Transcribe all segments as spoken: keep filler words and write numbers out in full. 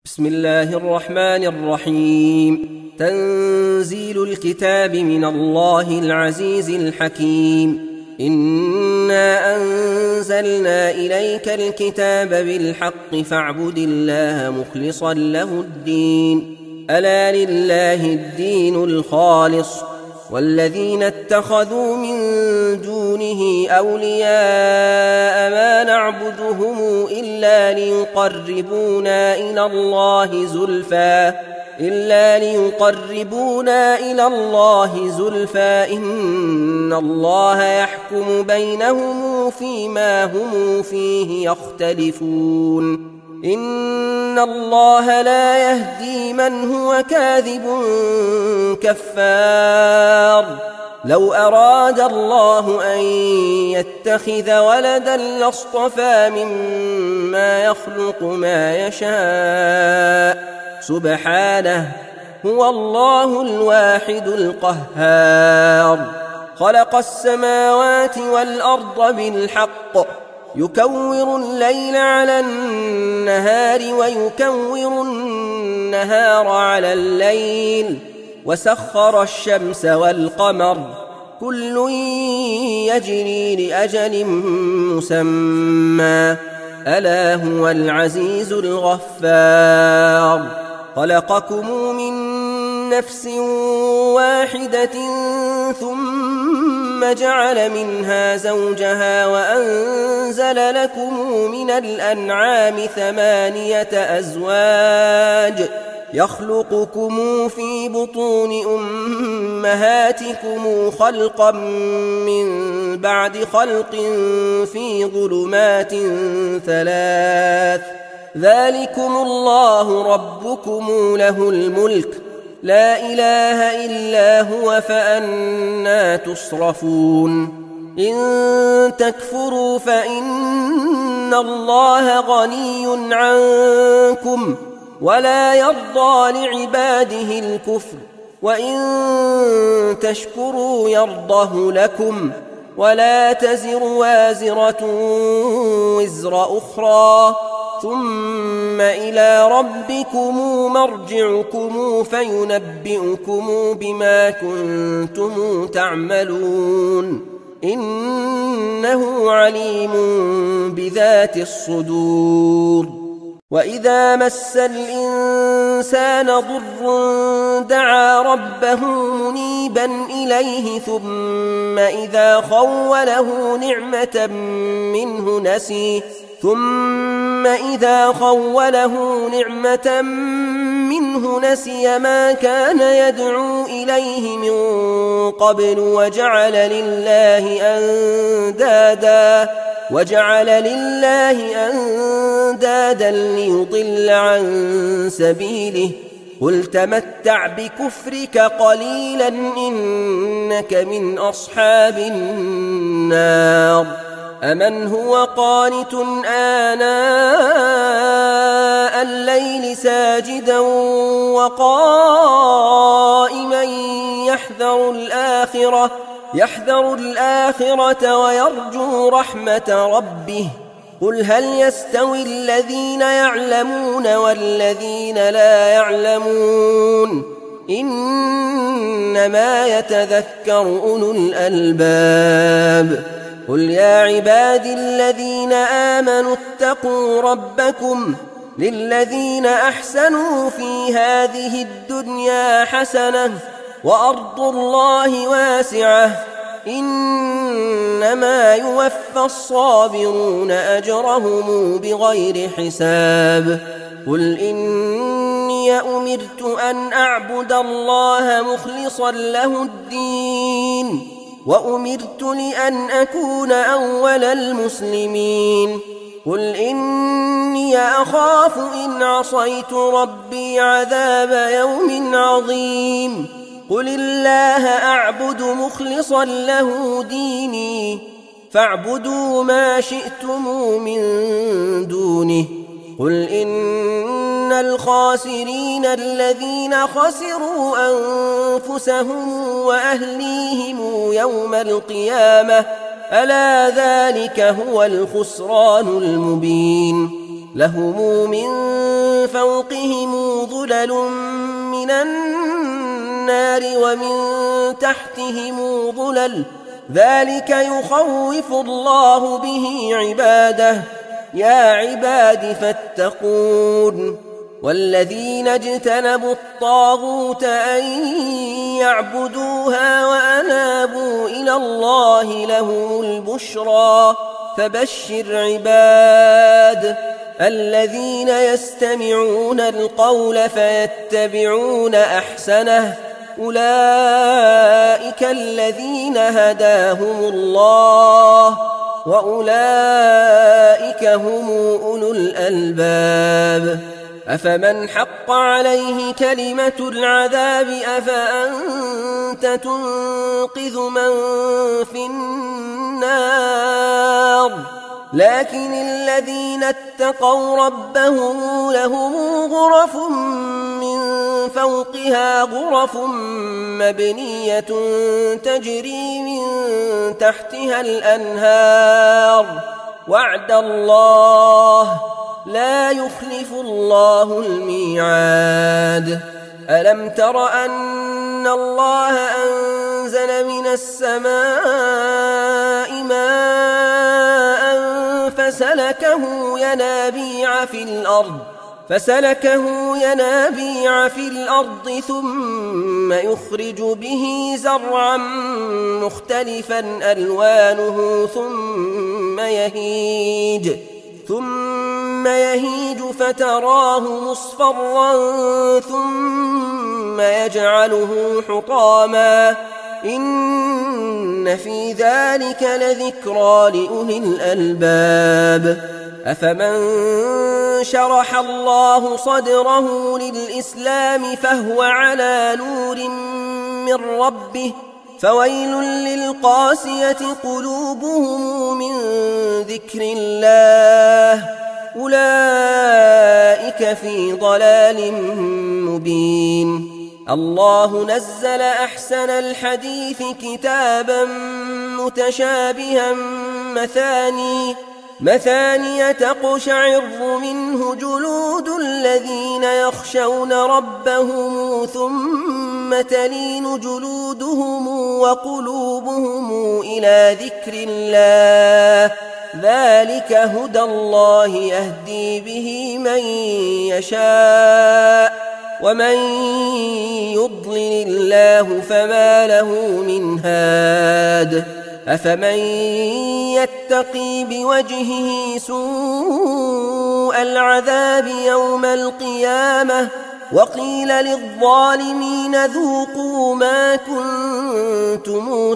بسم الله الرحمن الرحيم. تنزيل الكتاب من الله العزيز الحكيم. إنا أنزلنا إليك الكتاب بالحق فاعبد الله مخلصا له الدين. ألا لله الدين الخالص والذين اتخذوا من دونه أولياء ما نعبدهم إلا ليقربونا إلى الله زلفى إلا ليقربونا إلى الله زلفى إن الله يحكم بينهم فيما هم فيه يختلفون. إن الله لا يهدي من هو كاذب كفار. لو أراد الله أن يتخذ ولدا لاصطفى مما يخلق ما يشاء سبحانه هو الله الواحد القهار. خلق السماوات والأرض بالحق يكور الليل على النهار ويكور النهار على الليل وسخر الشمس والقمر كل يجري لأجل مسمى ألا هو العزيز الغفار. خلقكم من نفس واحدة ثم جعل منها زوجها وأنزل لكم من الأنعام ثمانية أزواج يخلقكم في بطون أمهاتكم خلقا من بعد خلق في ظلمات ثلاث ذلكم الله ربكم له الملك لا إله إلا هو فأنى تصرفون. إن تكفروا فإن الله غني عنكم ولا يرضى لعباده الكفر وإن تشكروا يرضه لكم ولا تزر وازرة وزر أخرى ثم إلى ربكم مرجعكم فينبئكم بما كنتم تعملون إنه عليم بذات الصدور. وإذا مس الإنسان ضر دعا ربه منيبا إليه ثم إذا خوله نعمة منه نسي ثم إذا خوله نعمة منه نسي ما كان يدعو إليه من قبل وجعل لله أندادا وجعل لله أندادا ليضل عن سبيله قل تمتع بكفرك قليلا إنك من أصحاب النار. أمن هو قانت آناء الليل ساجدا وقائما يحذر الآخرة يحذر الآخرة ويرجو رحمة ربه قل هل يستوي الذين يعلمون والذين لا يعلمون إنما يتذكر أولو الألباب. قل يا عبادي الذين آمنوا اتقوا ربكم للذين أحسنوا في هذه الدنيا حسنة وأرض الله واسعة إنما يوفى الصابرون أجرهم بغير حساب. قل إني أمرت أن أعبد الله مخلصا له الدين وأمرت لأن أكون أول المسلمين. قل إني أخاف إن عصيت ربي عذاب يوم عظيم. قل الله أعبد مخلصا له ديني فاعبدوا ما شئتم من دونه. قل إن الخاسرين الذين خسروا أنفسهم وأهليهم يوم القيامة ألا ذلك هو الخسران المبين. لهم من فوقهم ظلل من النار ومن تحتهم ظلل ذلك يخوف الله به عباده يا عباد فاتقون والذين اجتنبوا الطاغوت أن يعبدوها وأنابوا إلى الله لهم البشرى فبشر عباد الذين يستمعون القول فيتبعون أحسنه أولئك الذين هداهم الله وأولئك هم أولو الألباب أفمن حق عليه كلمة العذاب أفأنت تنقذ من في النار لكن الذين اتقوا ربهم لهم غرف من فوقها غرف مبنية تجري من تحتها الأنهار وعد الله لا يخلف الله الميعاد ألم تر أن الله أنزل من السماء ماء فسلكه ينابيع في الأرض فسلكه ينابيع في الأرض ثم يخرج به زرعا مختلفا ألوانه ثم يهيج ثم يهيج فتراه مصفرا ثم يجعله حطاما إن في ذلك لذكرى لأولي الألباب أفمن شرح الله صدره للإسلام فهو على نور من ربه فويل للقاسية قلوبهم من ذكر الله أولئك في ضلال مبين الله نزل أحسن الحديث كتابا متشابها مثاني مثانية تقشعر منه جلود الذين يخشون ربهم ثم تلين جلودهم وقلوبهم إلى ذكر الله ذلك هدى الله يهدي به من يشاء ومن يضلل الله فما له من هاد أفمن يتقي بوجهه سوء العذاب يوم القيامة وقيل للظالمين ذوقوا ما كنتم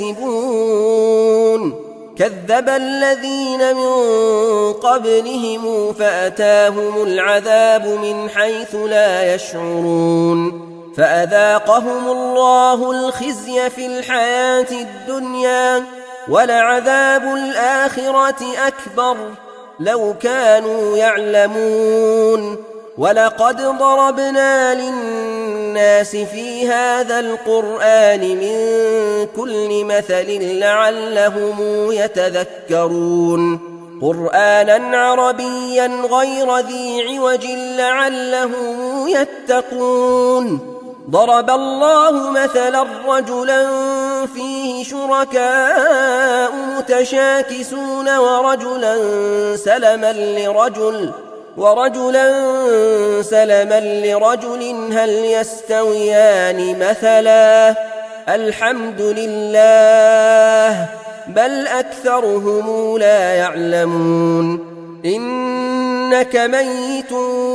تكسبون كذب الذين من قبلهم فأتاهم العذاب من حيث لا يشعرون فأذاقهم الله الخزي في الحياة الدنيا ولعذاب الآخرة أكبر لو كانوا يعلمون ولقد ضربنا للناس في هذا القرآن من كل مثل لعلهم يتذكرون قرآنا عربيا غير ذي عوج لعلهم يتقون ضرب الله مثلا رجلا فيه شركاء متشاكسون ورجلا سلما لرجل ورجلا سلما لرجل هل يستويان مثلا الحمد لله بل أكثرهم لا يعلمون إنك ميت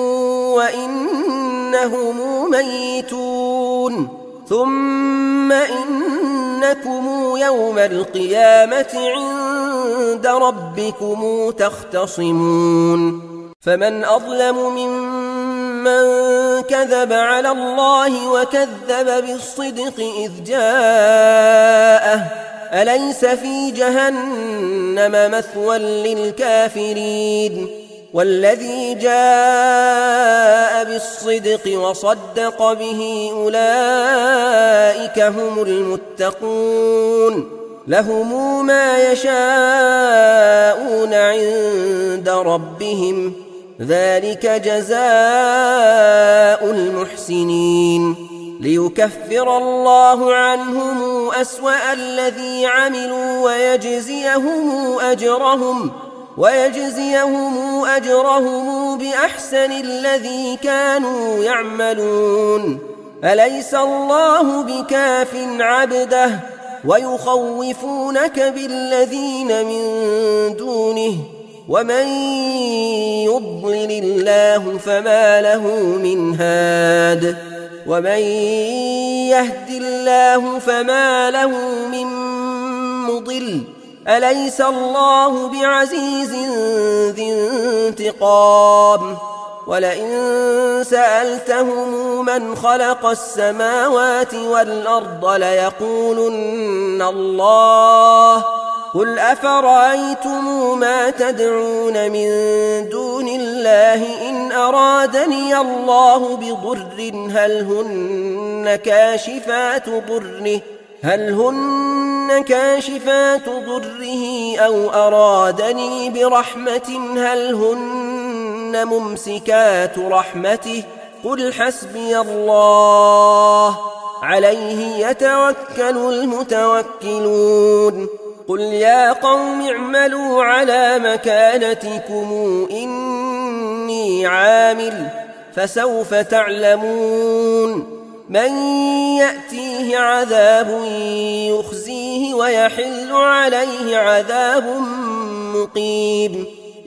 وإنهم ميتون ثم إنكم يوم القيامة عند ربكم تختصمون فمن أظلم ممن كذب على الله وكذب بالصدق إذ جاءه أليس في جهنم مثوى للكافرين والذي جاء بالصدق وصدق به أولئك هم المتقون لهم ما يشاءون عند ربهم ذلك جزاء المحسنين ليكفر الله عنهم أسوأ الذي عملوا ويجزيهم أجرهم ويجزيهم أجرهم بأحسن الذي كانوا يعملون أليس الله بكاف عبده ويخوفونك بالذين من دونه ومن يضلل الله فما له من هاد ومن يهد الله فما له من مضل أليس الله بعزيز ذي انتقام ولئن سألتهم من خلق السماوات والأرض ليقولن الله قل أفرأيتم ما تدعون من دون الله إن أرادني الله بضر هل هن كاشفات ضره هل هن كاشفات ضره أو أرادني برحمة هل هن ممسكات رحمته قل حسبي الله عليه يتوكل المتوكلون قل يا قوم اعملوا على مكانتكم إني عامل فسوف تعلمون من يأتيه عذاب يخزيه ويحل عليه عذاب مقيم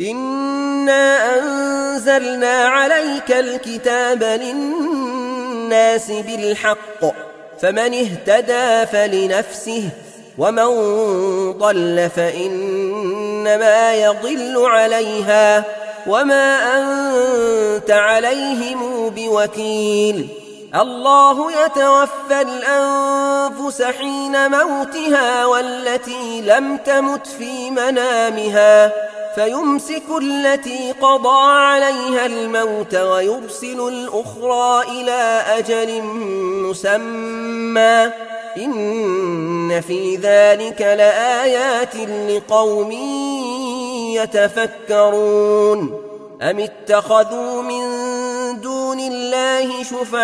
إنا أنزلنا عليك الكتاب للناس بالحق فمن اهتدى فلنفسه ومن ضل فإنما يضل عليها وما أنت عليهم بوكيل الله يتوفى الأنفس حين موتها والتي لم تمت في منامها فيمسك التي قضى عليها الموت ويرسل الأخرى إلى أجل مسمى إن في ذلك لآيات لقوم يتفكرون أم اتخذوا من دون الله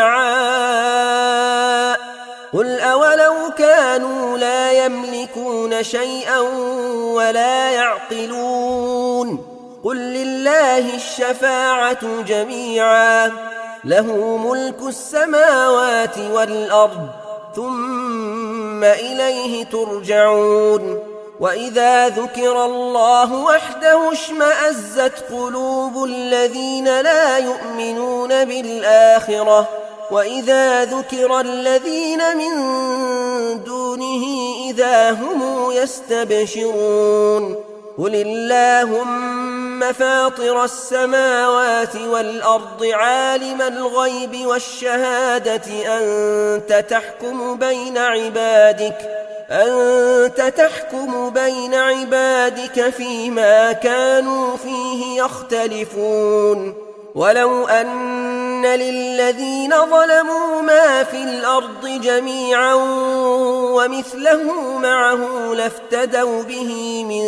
شفعاء قل أولو كانوا لا يملكون شيئا ولا يعقلون قل لله الشفاعة جميعا له ملك السماوات والأرض ثم إليه ترجعون وإذا ذكر الله وحده اشمأزت قلوب الذين لا يؤمنون بالآخرة وإذا ذكر الذين من دونه إذا هم يستبشرون قل اللهم فاطر السماوات والأرض عالم الغيب والشهادة أنت تحكم بين عبادك أنت تحكم بين عبادك فيما كانوا فيه يختلفون ولو أن للذين ظلموا ما في الأرض جميعا ومثله معه لافتدوا به من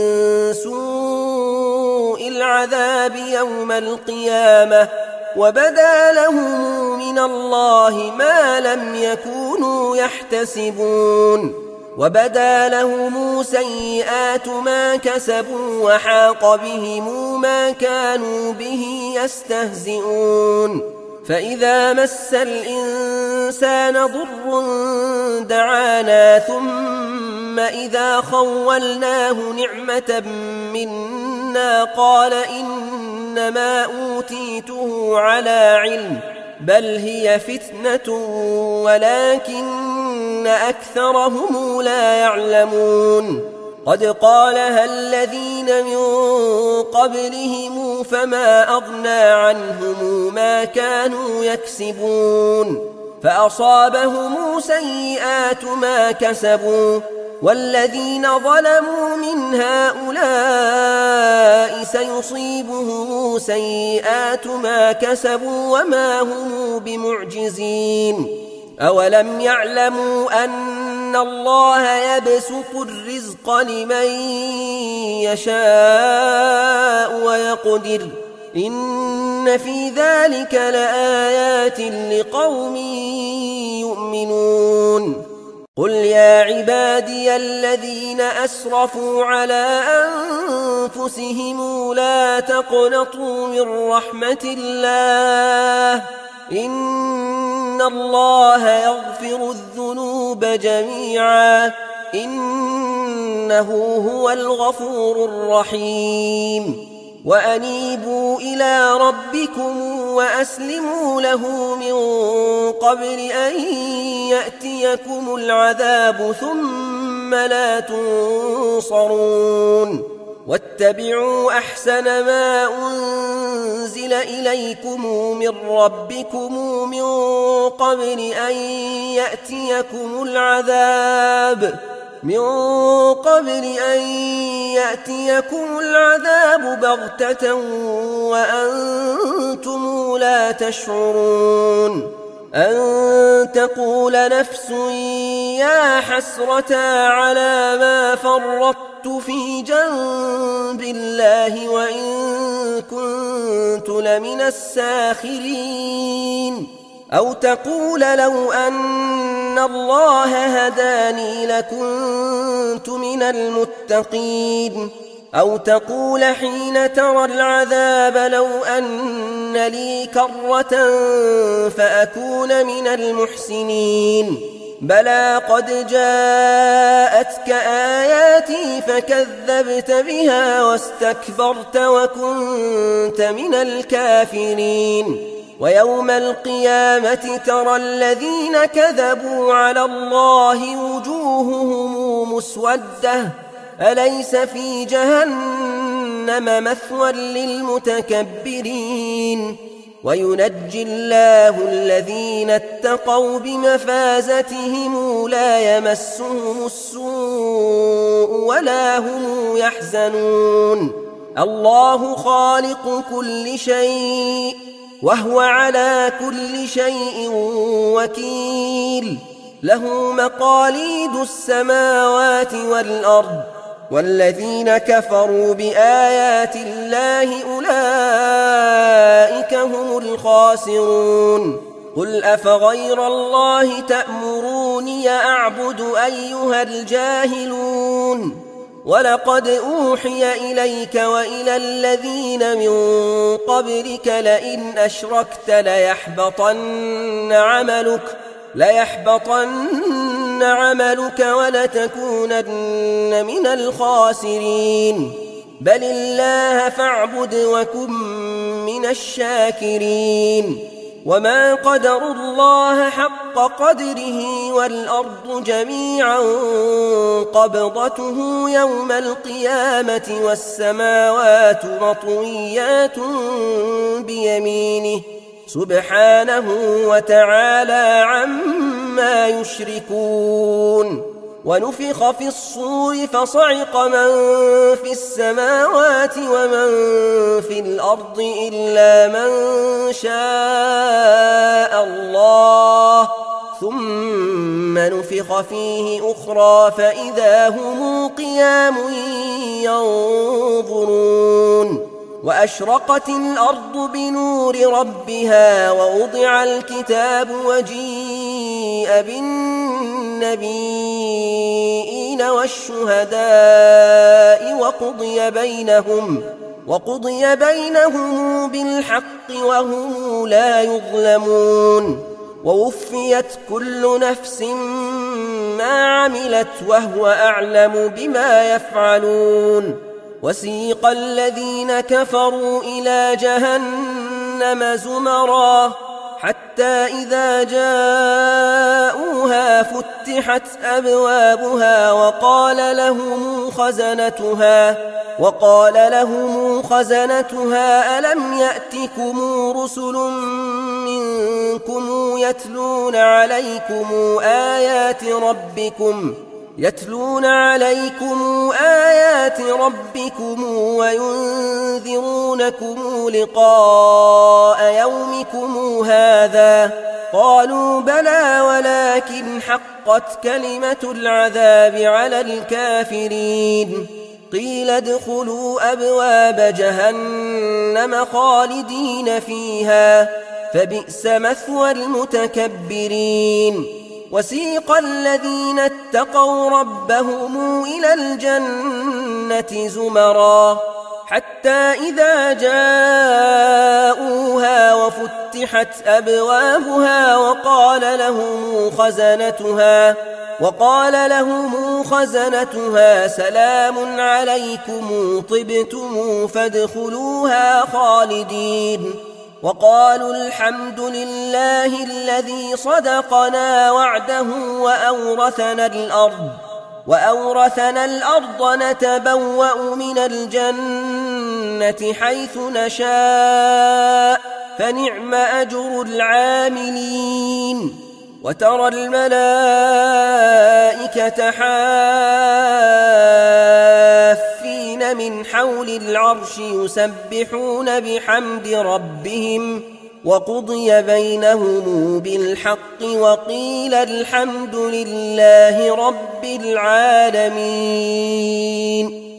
سوء العذاب يوم القيامة وبدا لهم من الله ما لم يكونوا يحتسبون وبدا لهم سيئات ما كسبوا وحاق بهم ما كانوا به يستهزئون فإذا مس الإنسان ضر دعانا ثم إذا خولناه نعمة منا قال إنما أوتيته على علم بل هي فتنة ولكن أكثرهم لا يعلمون قد قالها الذين من قبلهم فما أغنى عنهم ما كانوا يكسبون فأصابهم سيئات ما كسبوا والذين ظلموا من هؤلاء سيصيبهم سيئات ما كسبوا وما هم بمعجزين أولم يعلموا أن الله يبسط الرزق لمن يشاء ويقدر إن في ذلك لآيات لقوم يؤمنون قل يا عبادي الذين أسرفوا على أنفسهم لا تقنطوا من رحمة الله إن الله يغفر الذنوب جميعا إنه هو الغفور الرحيم وأنيبوا إلى ربكم وأسلموا له من قبل أن يأتيكم العذاب ثم لا تنصرون واتبعوا أحسن ما أنزل إليكم من ربكم من قبل أن يأتيكم العذاب من قبل أن يأتيكم العذاب بغتة وأنتم لا تشعرون أن تقول نفس يا حسرة على ما فرطت في جنب الله وإن كنت لمن الساخرين أو تقول لو أن الله هداني لكنت من المتقين أو تقول حين ترى العذاب لو أن لي كرة فأكون من المحسنين بلى قد جاءتك آياتي فكذبت بها واستكبرت وكنت من الكافرين ويوم القيامة ترى الذين كذبوا على الله وجوههم مسودة أليس في جهنم مثوى للمتكبرين وينجي الله الذين اتقوا بمفازتهم لا يمسهم السوء ولا هم يحزنون الله خالق كل شيء وهو على كل شيء وكيل له مقاليد السماوات والأرض والذين كفروا بآيات الله أولئك هم الخاسرون قل أفغير الله تأمروني أعبد أيها الجاهلون ولقد أوحي إليك وإلى الذين من قبلك لئن أشركت ليحبطن عملك ليحبطن عملك ولتكونن من الخاسرين بل الله فاعبد وكن من الشاكرين وما قدروا الله حق قدره والأرض جميعا قبضته يوم القيامة والسماوات مطويات بيمينه سبحانه وتعالى عما يشركون ونفخ في الصور فصعق من في السماوات ومن في الأرض إلا من شاء الله ثم نفخ فيه أخرى فإذا هم قيام ينظرون وأشرقت الأرض بنور ربها ووضع الكتاب وجيء بالنبيين والشهداء وقضي بينهم وقضي بينهم بالحق وهم لا يظلمون ووفيت كل نفس ما عملت وهو أعلم بما يفعلون وسيق الذين كفروا إلى جهنم زمرا حتى إذا جاءوها فتحت أبوابها وقال لهم خزنتها وقال لهم خزنتها ألم يأتكم رسل منكم يتلون عليكم آيات ربكم يتلون عليكم آيات ربكم وينذرونكم لقاء يومكم هذا قالوا بلى ولكن حقت كلمة العذاب على الكافرين قيل ادخلوا أبواب جهنم خالدين فيها فبئس مثوى المتكبرين وسيق الذين اتقوا ربهم إلى الجنة زمرا حتى إذا جاءوها وفتحت أبوابها وقال لهم خزنتها وقال لهم خزنتها سلام عليكم طبتم فادخلوها خالدين وقالوا الحمد لله الذي صدقنا وعده وأورثنا الأرض وأورثنا الأرض نتبوأ من الجنة حيث نشاء فنعم أجر العاملين وترى الملائكة حافين من حول العرش يسبحون بحمد ربهم وقضي بينهم بالحق وقيل الحمد لله رب العالمين.